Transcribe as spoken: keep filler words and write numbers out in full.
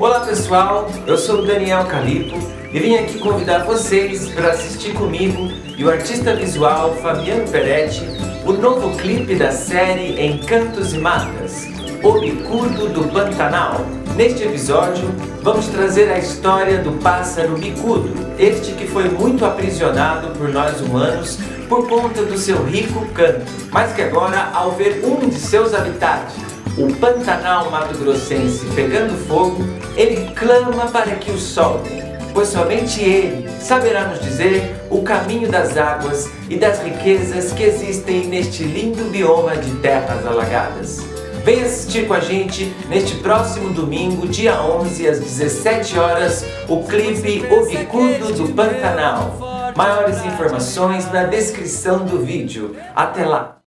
Olá pessoal, eu sou o Daniel Calipo e vim aqui convidar vocês para assistir comigo e o artista visual Fabiano Peretti o novo clipe da série Encantos e Matas, O Bicudo do Pantanal. Neste episódio, vamos trazer a história do pássaro bicudo, este que foi muito aprisionado por nós humanos por conta do seu rico canto, mas que agora, ao ver um de seus habitats, o Pantanal mato-grossense pegando fogo, ele clama para que o soltem, pois somente ele saberá nos dizer o caminho das águas e das riquezas que existem neste lindo bioma de terras alagadas. Venha assistir com a gente neste próximo domingo, dia onze, às dezessete horas, o clipe O Bicudo do Pantanal. Maiores informações na descrição do vídeo. Até lá!